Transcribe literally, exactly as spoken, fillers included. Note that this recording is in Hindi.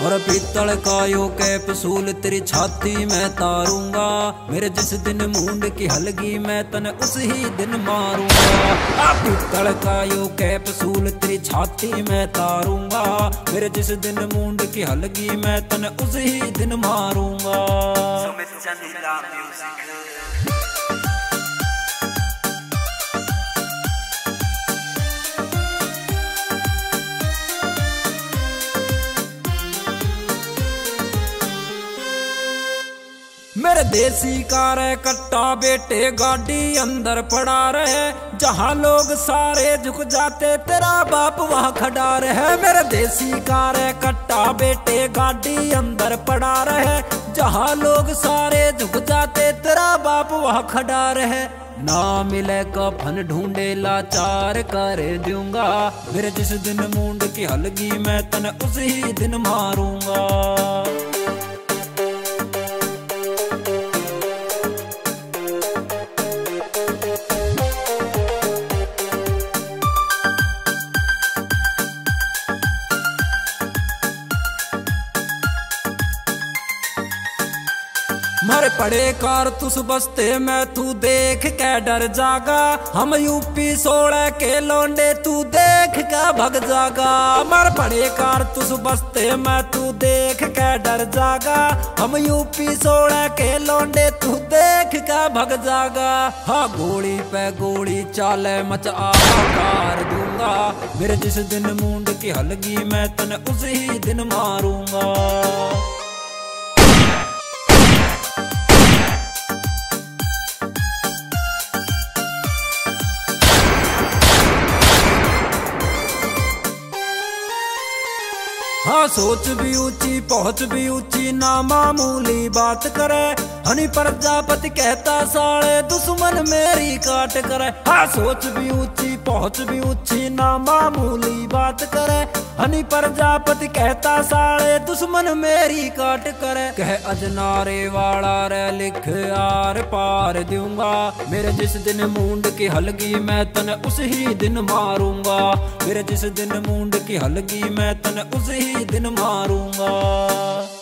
और पीतल का यो कैप्सूल तेरी छाती में तारूंगा, मेरे जिस दिन मूंड की हलगी मैं तने उस ही दिन मारूंगा। पीतल का यो कैप्सूल तेरी छाती में तारूंगा, मेरे जिस दिन मूंड की हलगी मैं तने उस ही दिन मारूंगा। मेरे देसी कार कट्टा बेटे गाड़ी अंदर पड़ा रहे, जहाँ लोग सारे झुक जाते तेरा बाप वहाँ खड़ा रहे। मेरे देसी कार कट्टा बेटे गाड़ी अंदर पड़ा रहे, जहाँ लोग सारे झुक जाते तेरा बाप वहाँ खड़ा रहे। ना मिले कफन ढूंढे लाचार कर दूंगा, मेरे जिस दिन मूंड की हलगी मैं तने उसी दिन मारूंगा। मर पड़े कारतूस बस्ते में तू देख के डर जागा, हम यूपी सोलह के लौंडे तू देख के भग जागा। मर पड़े कारतूस बस्ते में तू देख के डर जागा, हम यूपी सोलह के लौंडे तू देख के भग जागा। हाँ गोली पे गोली चाले मच आकार दूंगा, मेरे जिस दिन मूंड की हलगी मैं तने उसी दिन मारूंगा। हाँ सोच भी ऊंची पहुंच भी ऊंची ना मामूली बात करे, हनी प्रजापति कहता साले दुश्मन मेरी काट करे। हाँ सोच भी ऊंची पहुंच भी ऊंची ना मामूली बात करे, हनी प्रजापति कहता साले दुश्मन मेरी काट करे। कह अजनारे वाला रे लिख आर पार दूंगा, मेरे जिस दिन मूंड की हलगी मैं तने उस ही दिन मारूंगा। मेरे जिस दिन मूंड की हलगी मैं तने उस ही दिन मारूंगा।